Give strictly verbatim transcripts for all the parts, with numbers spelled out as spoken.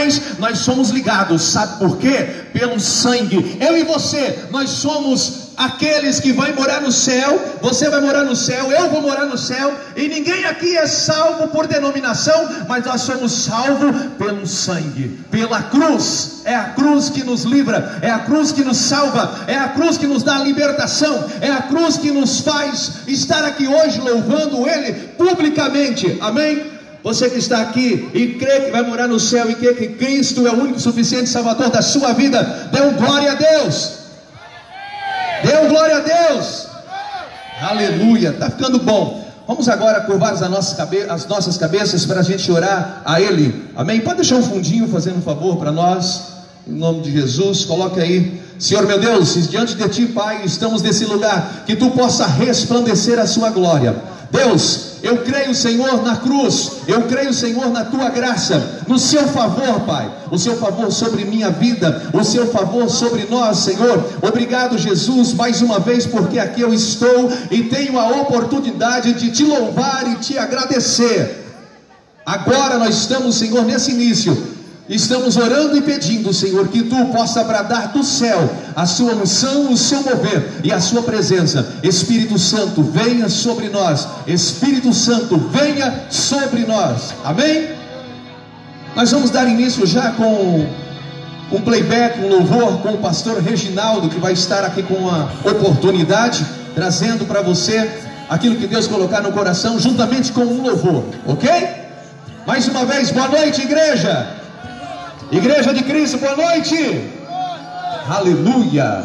mais nós somos ligados, sabe por quê? Pelo sangue. Eu e você, nós somos aqueles que vão morar no céu. Você vai morar no céu, eu vou morar no céu. E ninguém aqui é salvo por denominação, mas nós somos salvos pelo sangue, pela cruz. É a cruz que nos livra, é a cruz que nos salva, é a cruz que nos dá a libertação, é a cruz que nos faz estar aqui hoje louvando Ele publicamente. Amém? Você que está aqui e crê que vai morar no céu e crê que Cristo é o único suficiente Salvador da sua vida, dê um glória a Deus. Dê um glória a Deus. Aleluia, está ficando bom. Vamos agora curvar as nossas, cabe as nossas cabeças para a gente orar a Ele. Amém? Pode deixar um fundinho fazendo um favor para nós, em nome de Jesus. Coloque aí. Senhor meu Deus, diante de Ti, Pai, estamos nesse lugar, que Tu possa resplandecer a Sua glória. Deus, eu creio, Senhor, na cruz, eu creio, Senhor, na Tua graça, no Seu favor, Pai, o Seu favor sobre minha vida, o Seu favor sobre nós, Senhor. Obrigado, Jesus, mais uma vez, porque aqui eu estou e tenho a oportunidade de Te louvar e Te agradecer. Agora nós estamos, Senhor, nesse início, estamos orando e pedindo, Senhor, que Tu possa bradar do céu a Sua unção, o Seu mover e a Sua presença. Espírito Santo, venha sobre nós. Espírito Santo, venha sobre nós. Amém? Nós vamos dar início já com um playback, um louvor com o pastor Reginaldo, que vai estar aqui com a oportunidade, trazendo para você aquilo que Deus colocar no coração, juntamente com um louvor, ok? Mais uma vez, boa noite, igreja. Igreja de Cristo, boa noite. Aleluia.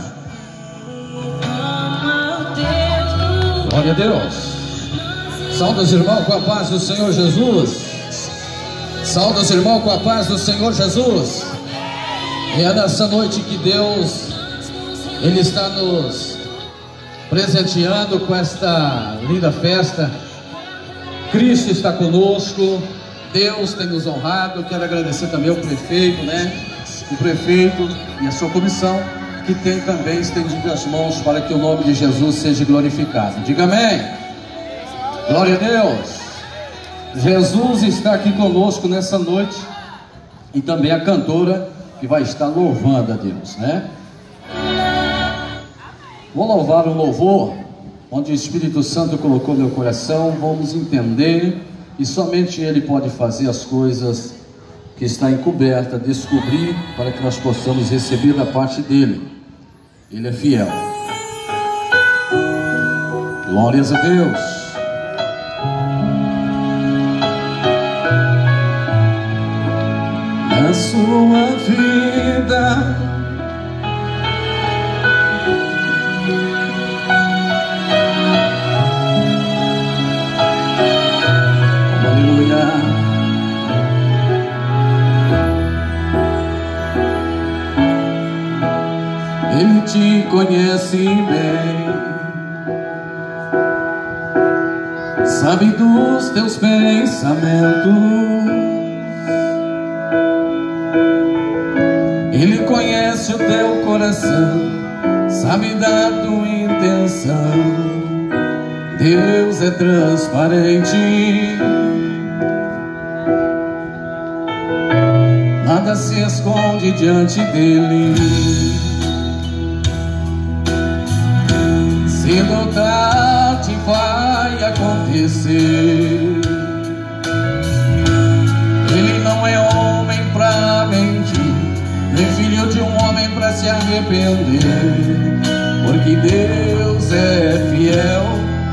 Glória a Deus. Sauda os irmãos com a paz do Senhor Jesus. Sauda os irmãos com a paz do Senhor Jesus. E é nessa noite que Deus, Ele está nos presenteando com esta linda festa. Cristo está conosco. Deus tem nos honrado. Quero agradecer também ao prefeito, né? O prefeito e a sua comissão, que tem também estendido as mãos para que o nome de Jesus seja glorificado. Diga amém. Glória a Deus. Jesus está aqui conosco nessa noite, e também a cantora que vai estar louvando a Deus, né? Vou louvar um louvor onde o Espírito Santo colocou no meu coração. Vamos entender. E somente Ele pode fazer as coisas que está encoberta, descobrir, para que nós possamos receber da parte dEle. Ele é fiel. Glórias a Deus. Na sua vida Ele te conhece bem, sabe dos teus pensamentos. Ele conhece o teu coração, sabe da tua intenção. Deus é transparente, nada se esconde diante dele. Cedo ou tarde vai acontecer. Ele não é homem pra mentir, nem filho de um homem pra se arrepender, porque Deus é fiel.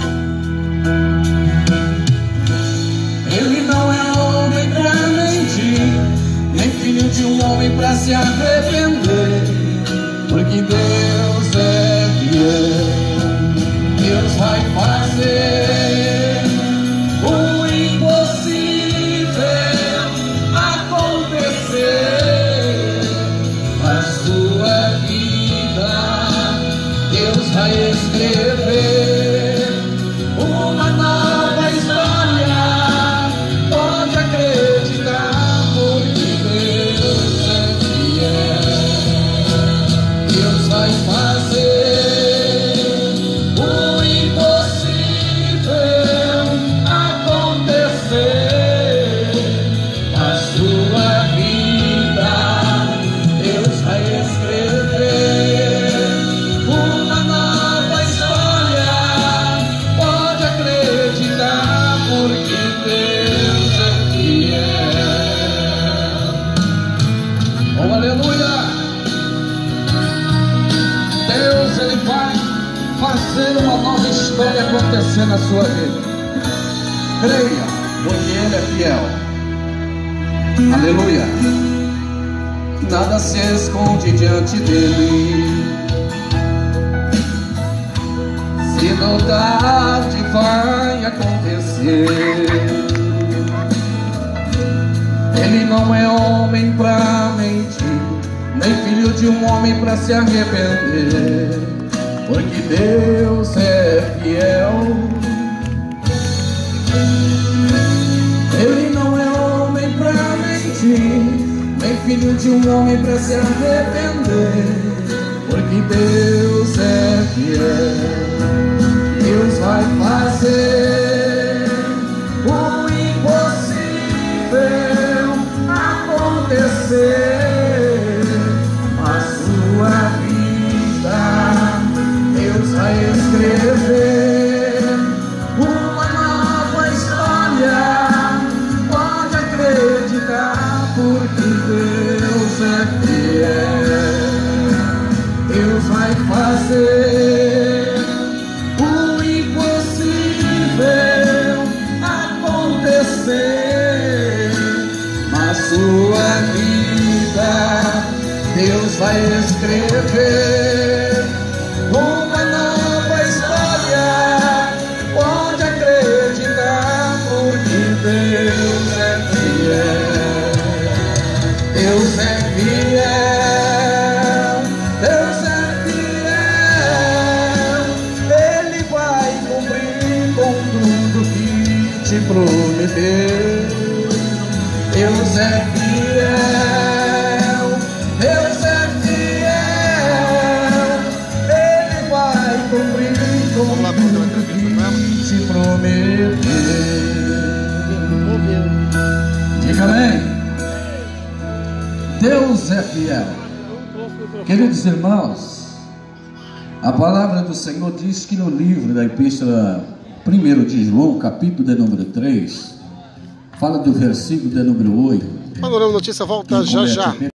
Ele não é homem pra mentir, nem filho de um homem pra se arrepender, porque Deus é fiel. Deus vai fazer o impossível acontecer na sua vida. Deus vai escrever uma nova história. Pode acreditar, porque Deus é fiel. Aleluia. Deus, Ele vai fazer uma nova história acontecer na sua vida. Creia, porque Ele é fiel. Aleluia. Nada se esconde diante dele. Cedo ou tarde vai acontecer. Ele não é homem pra mentir, nem filho de um homem pra se arrepender, porque Deus é fiel. Ele não é homem pra mentir, nem filho de um homem pra se arrepender, porque Deus é fiel. Deus vai fazer o impossível acontecer na sua vida. Deus vai escrever uma nova história. Pode acreditar, porque Deus é fiel. Deus vai fazer o impossível acontecer na sua vida. Deus vai escrever uma nova história. Pode acreditar, porque Deus é fiel. Deus é fiel. Deus é fiel. Ele vai cumprir com tudo que te prometeu. Deus é fiel. Deus é fiel. Ele vai cumprir com tudo que te prometeu. Diga amém. Deus é fiel. Queridos irmãos, a palavra do Senhor diz que no livro da Epístola primeiro de João, capítulo de número três, fala do versículo de número oito. Panorama Notícia volta já já.